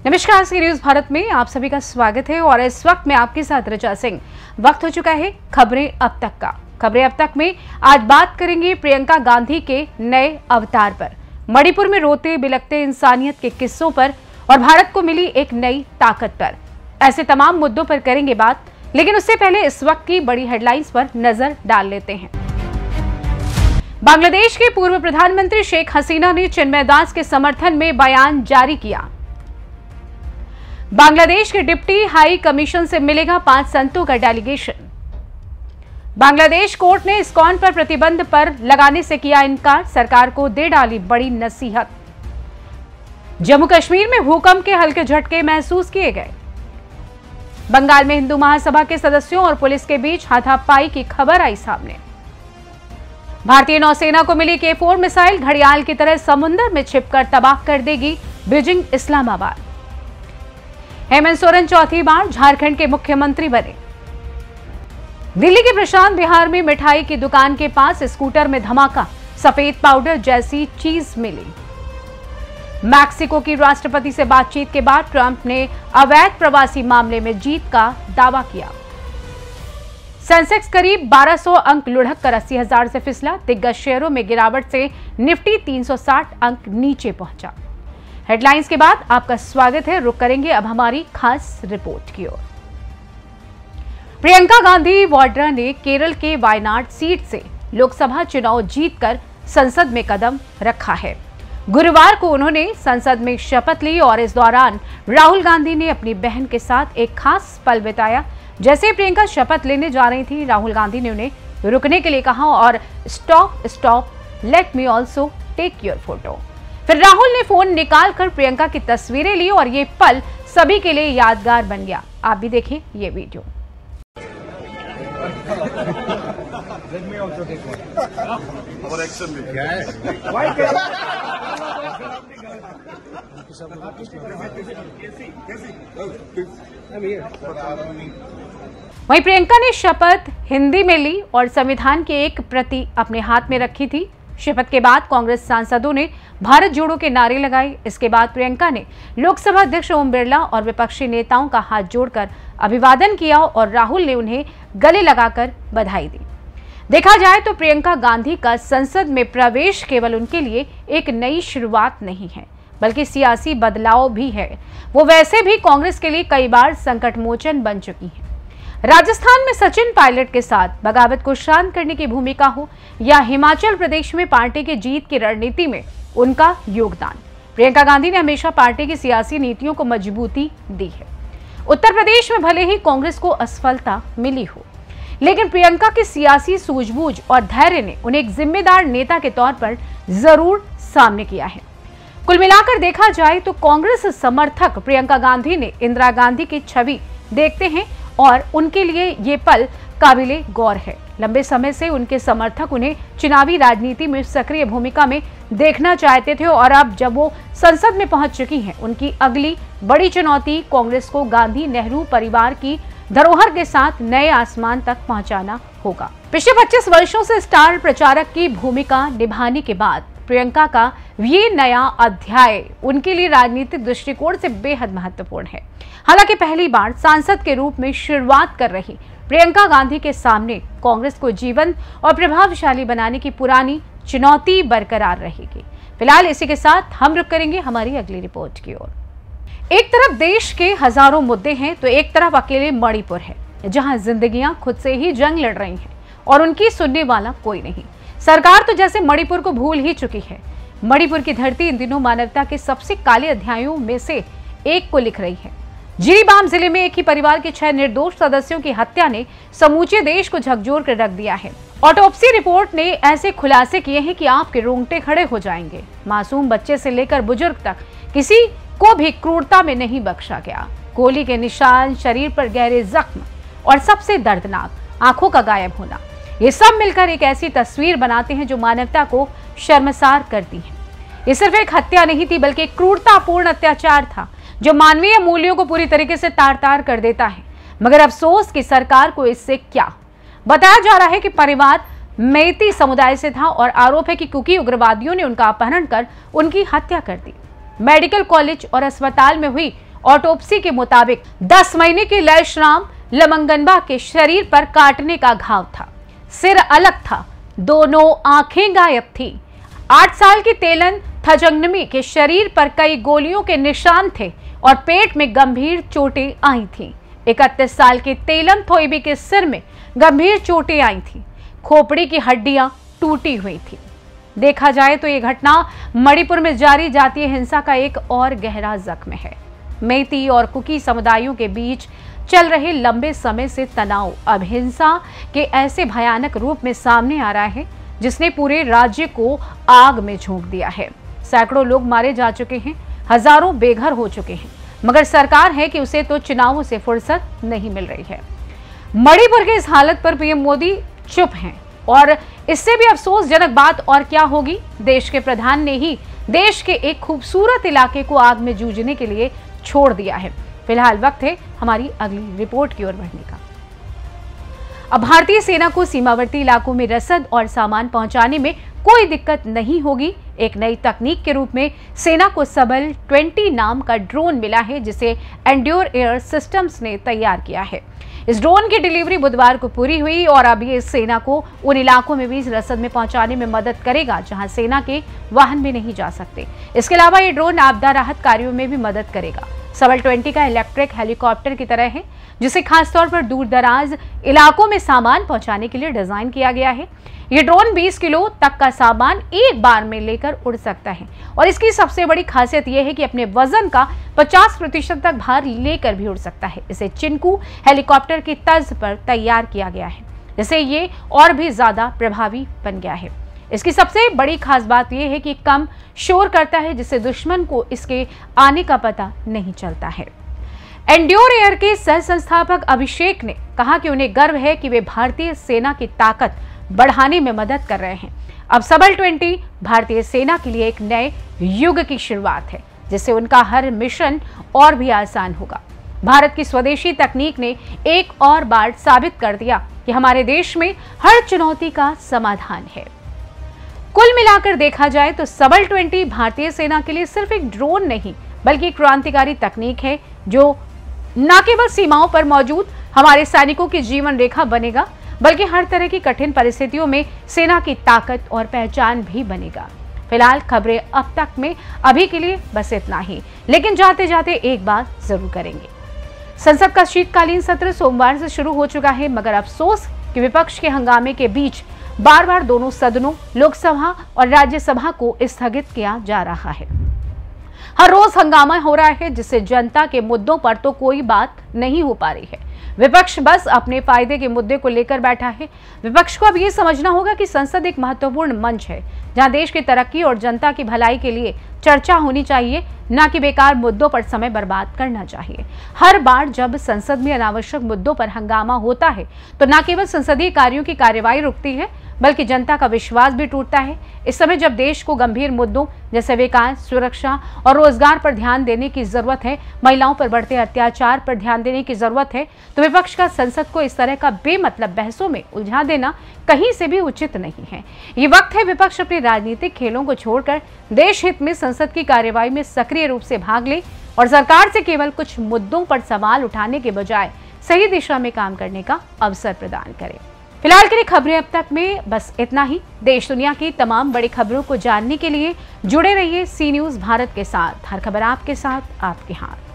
नमस्कार, सी न्यूज भारत में आप सभी का स्वागत है और इस वक्त मैं आपके साथ रचा सिंह। वक्त हो चुका है खबरें अब तक का। खबरें अब तक में आज बात करेंगे प्रियंका गांधी के नए अवतार पर, मणिपुर में रोते बिलखते इंसानियत के किस्सों पर और भारत को मिली एक नई ताकत पर। ऐसे तमाम मुद्दों पर करेंगे बात, लेकिन उससे पहले इस वक्त की बड़ी हेडलाइंस पर नजर डाल लेते हैं। बांग्लादेश के पूर्व प्रधानमंत्री शेख हसीना ने चिन्मय दास के समर्थन में बयान जारी किया। बांग्लादेश के डिप्टी हाई कमीशन से मिलेगा 5 संतों का डेलीगेशन। बांग्लादेश कोर्ट ने इस्कॉन पर प्रतिबंध पर लगाने से किया इनकार, सरकार को दे डाली बड़ी नसीहत। जम्मू कश्मीर में भूकंप के हल्के झटके महसूस किए गए। बंगाल में हिंदू महासभा के सदस्यों और पुलिस के बीच हाथापाई की खबर आई सामने। भारतीय नौसेना को मिली K4 मिसाइल घड़ियाल की तरह समुद्र में छिपकर तबाह कर देगी बीजिंग इस्लामाबाद। हेमंत सोरेन चौथी बार झारखंड के मुख्यमंत्री बने। दिल्ली के प्रशांत बिहार में मिठाई की दुकान के पास स्कूटर में धमाका, सफेद पाउडर जैसी चीज मिली। मैक्सिको की राष्ट्रपति से बातचीत के बाद ट्रंप ने अवैध प्रवासी मामले में जीत का दावा किया। सेंसेक्स करीब 1200 अंक लुढ़क कर 80,000 से फिसला। दिग्गज शेयरों में गिरावट से निफ्टी 360 अंक नीचे पहुंचा। हेडलाइंस के बाद आपका स्वागत है। रुक करेंगे अब हमारी खास रिपोर्ट की ओर। प्रियंका गांधी वाड्रा ने केरल के वायनाड सीट से लोकसभा चुनाव जीतकर संसद में कदम रखा है। गुरुवार को उन्होंने संसद में शपथ ली और इस दौरान राहुल गांधी ने अपनी बहन के साथ एक खास पल बिताया। जैसे प्रियंका शपथ लेने जा रही थी, राहुल गांधी ने उन्हें रुकने के लिए कहा और stop let me also take your photo. फिर राहुल ने फोन निकालकर प्रियंका की तस्वीरें ली और ये पल सभी के लिए यादगार बन गया। आप भी देखें ये वीडियो। वहीं प्रियंका ने शपथ हिंदी में ली और संविधान की एक प्रति अपने हाथ में रखी थी। शपथ के बाद कांग्रेस सांसदों ने भारत जोड़ो के नारे लगाए। इसके बाद प्रियंका ने लोकसभा अध्यक्ष ओम बिरला और विपक्षी नेताओं का हाथ जोड़कर अभिवादन किया और राहुल ने उन्हें गले लगाकर बधाई दी। देखा जाए तो प्रियंका गांधी का संसद में प्रवेश केवल उनके लिए एक नई शुरुआत नहीं है, बल्कि सियासी बदलाव भी है। वो वैसे भी कांग्रेस के लिए कई बार संकट मोचन बन चुकी हैं। राजस्थान में सचिन पायलट के साथ बगावत को शांत करने की भूमिका हो या हिमाचल प्रदेश में पार्टी की जीत की रणनीति में उनका योगदान, प्रियंका गांधी ने हमेशा पार्टी की सियासी नीतियों को मजबूती दी है। उत्तर प्रदेश में भले ही कांग्रेस को असफलता मिली हो, लेकिन प्रियंका की सियासी सूझबूझ और धैर्य ने उन्हें एक जिम्मेदार नेता के तौर पर जरूर सामने किया है। कुल मिलाकर देखा जाए तो कांग्रेस समर्थक प्रियंका गांधी ने इंदिरा गांधी की छवि देखते हैं और उनके लिए ये पल काबिले गौर है। लंबे समय से उनके समर्थक उन्हें चुनावी राजनीति में सक्रिय भूमिका में देखना चाहते थे और अब जब वो संसद में पहुंच चुकी हैं, उनकी अगली बड़ी चुनौती कांग्रेस को गांधी नेहरू परिवार की धरोहर के साथ नए आसमान तक पहुंचाना होगा। पिछले 25 वर्षों से स्टार प्रचारक की भूमिका निभाने के बाद प्रियंका का ये नया अध्याय उनके लिए राजनीतिक दृष्टिकोण से बेहद महत्वपूर्ण है। हालांकि पहली बार सांसद के रूप में शुरुआत कर रही प्रियंका गांधी के सामने कांग्रेस को जीवंत और प्रभावशाली बनाने की पुरानी चुनौती बरकरार रहेगी। फिलहाल इसी के साथ हम रुक करेंगे हमारी अगली रिपोर्ट की ओर। एक तरफ देश के हजारों मुद्दे हैं तो एक तरफ अकेले मणिपुर है, जहां जिंदगियां खुद से ही जंग लड़ रही हैं और उनकी सुनने वाला कोई नहीं। सरकार तो जैसे मणिपुर को भूल ही चुकी है। मणिपुर की धरती इन दिनों मानवता के सबसे काले अध्यायों में से एक को लिख रही है। जिरीबाम जिले में एक ही परिवार के 6 निर्दोष सदस्यों की हत्या ने समूचे देश को झकझोर कर रख दिया है। ऑटोप्सी रिपोर्ट ने ऐसे खुलासे किए हैं कि आपके रोंगटे खड़े हो जाएंगे। मासूम बच्चे से लेकर बुजुर्ग तक किसी को भी क्रूरता में नहीं बख्शा गया। गोली के निशान, शरीर पर गहरे जख्म और सबसे दर्दनाक आंखों का गायब होना, ये सब मिलकर एक ऐसी तस्वीर बनाते हैं जो मानवता को शर्मसार करती है। ये सिर्फ एक हत्या नहीं थी, बल्कि एक क्रूरतापूर्ण अत्याचार था जो मानवीय मूल्यों को पूरी तरीके से तार-तार कर देता है। मगर अफसोस कि सरकार को इससे क्या। बताया जा रहा है कि परिवार मेइती समुदाय से था और आरोप है कि कुकी उग्रवादियों ने उनका अपहरण कर उनकी हत्या कर दी। मेडिकल कॉलेज और अस्पताल में हुई ऑटोप्सी के मुताबिक 10 महीने की लयश्राम लमंगनबा के शरीर पर काटने का घाव था। सिर अलग था, दोनों आंखें गायब थी। 8 साल की तेलन थजंगनमी के शरीर पर कई गोलियों के निशान थे और पेट में गंभीर चोटें आई थीं। 31 साल की तेलम थोइबी के सिर में गंभीर चोटें आई थीं। खोपड़ी की हड्डियां टूटी हुई थी। देखा जाए तो ये घटना मणिपुर में जारी जातीय हिंसा का एक और गहरा जख्म है। मेती और कुकी समुदायों के बीच चल रहे लंबे समय से तनाव अब हिंसा के ऐसे भयानक रूप में सामने आ रहा है जिसने पूरे राज्य को आग में झोंक दिया है। सैकड़ों लोग मारे जा चुके हैं, हजारों बेघर हो चुके हैं, मगर सरकार है कि उसे तो चुनावों से फुर्सत नहीं मिल रही है। मणिपुर के इस हालत पर पीएम मोदी चुप हैं और इससे भी अफसोसजनक बात और क्या होगी, देश के प्रधान ने ही देश के एक खूबसूरत इलाके को आग में जूझने के लिए छोड़ दिया है। फिलहाल वक्त है हमारी अगली रिपोर्ट की ओर बढ़ने का। अब भारतीय सेना को सीमावर्ती इलाकों में रसद और सामान पहुंचाने में कोई दिक्कत नहीं होगी। एक नई तकनीक के रूप में सेना को सबल 20 नाम का ड्रोन मिला है जिसे एंड्योर एयर सिस्टम्स ने तैयार किया है। इस ड्रोन की डिलीवरी बुधवार को पूरी हुई और अब ये सेना को उन इलाकों में भी रसद में पहुंचाने में मदद करेगा जहां सेना के वाहन भी नहीं जा सकते। इसके अलावा ये ड्रोन आपदा राहत कार्यों में भी मदद करेगा। सबल 20 का इलेक्ट्रिक हेलीकॉप्टर की तरह है जिसे खासतौर पर दूर दराज इलाकों में सामान पहुंचाने के लिए डिजाइन किया गया है। ये ड्रोन 20 किलो तक का सामान एक बार में लेकर उड़ सकता है और इसकी सबसे बड़ी खासियत यह है कि अपने वजन का 50% तक भार लेकर भी उड़ सकता है। इसे चिंकू हेलीकॉप्टर की तर्ज पर तैयार किया गया है जिससे ये और भी ज्यादा प्रभावी बन गया है। इसकी सबसे बड़ी खास बात यह है कि कम शोर करता है जिससे दुश्मन को इसके आने का पता नहीं चलता है। एंड्योर एयर के सह संस्थापक अभिषेक ने कहा कि उन्हें गर्व है कि वे भारतीय सेना की ताकत बढ़ाने में मदद कर रहे हैं। अब सबल 20 भारतीय सेना के लिए एक नए युग की शुरुआत है जिससे उनका हर मिशन और भी आसान होगा। भारत की स्वदेशी तकनीक ने एक और बार साबित कर दिया कि हमारे देश में हर चुनौती का समाधान है। कुल मिलाकर देखा जाए तो सबल 20 भारतीय सेना के लिए सिर्फ एक ड्रोन नहीं बल्कि एक क्रांतिकारी तकनीक है जो न केवल सीमाओं पर मौजूद हमारे सैनिकों की जीवन रेखा बनेगा बल्कि हर तरह की कठिन परिस्थितियों में सेना की ताकत और पहचान भी बनेगा। फिलहाल खबरें अब तक में अभी के लिए बस इतना ही, लेकिन जाते जाते एक बात जरूर करेंगे। संसद का शीतकालीन सत्र सोमवार से शुरू हो चुका है, मगर अफसोस कि विपक्ष के हंगामे के बीच बार बार दोनों सदनों लोकसभा और राज्यसभा को स्थगित किया जा रहा है। हर रोज हंगामा हो रहा है जिससे जनता के मुद्दों पर तो कोई बात नहीं हो पा रही है। विपक्ष बस अपने फायदे के मुद्दे को लेकर बैठा है। विपक्ष को अब ये समझना होगा कि संसद एक महत्वपूर्ण मंच है जहां देश की तरक्की और जनता की भलाई के लिए चर्चा होनी चाहिए, न कि बेकार मुद्दों पर समय बर्बाद करना चाहिए। हर बार जब संसद में अनावश्यक मुद्दों पर हंगामा होता है तो न केवल संसदीय कार्यों की कार्यवाही रुकती है बल्कि जनता का विश्वास भी टूटता है। इस समय जब देश को गंभीर मुद्दों जैसे विकास, सुरक्षा और रोजगार पर ध्यान देने की जरूरत है, महिलाओं पर बढ़ते अत्याचार पर ध्यान देने की जरूरत है, तो विपक्ष का संसद को इस तरह का बेमतलब बहसों में उलझा देना कहीं से भी उचित नहीं है। ये वक्त है विपक्ष अपने राजनीतिक खेलों को छोड़कर देश हित में संसद की कार्यवाही में सक्रिय रूप से भाग ले और सरकार से केवल कुछ मुद्दों पर सवाल उठाने के बजाय सही दिशा में काम करने का अवसर प्रदान करे। फिलहाल के लिए खबरें अब तक में बस इतना ही। देश दुनिया की तमाम बड़ी खबरों को जानने के लिए जुड़े रहिए सी न्यूज़ भारत के साथ। हर खबर आपके साथ, आपके हाथ।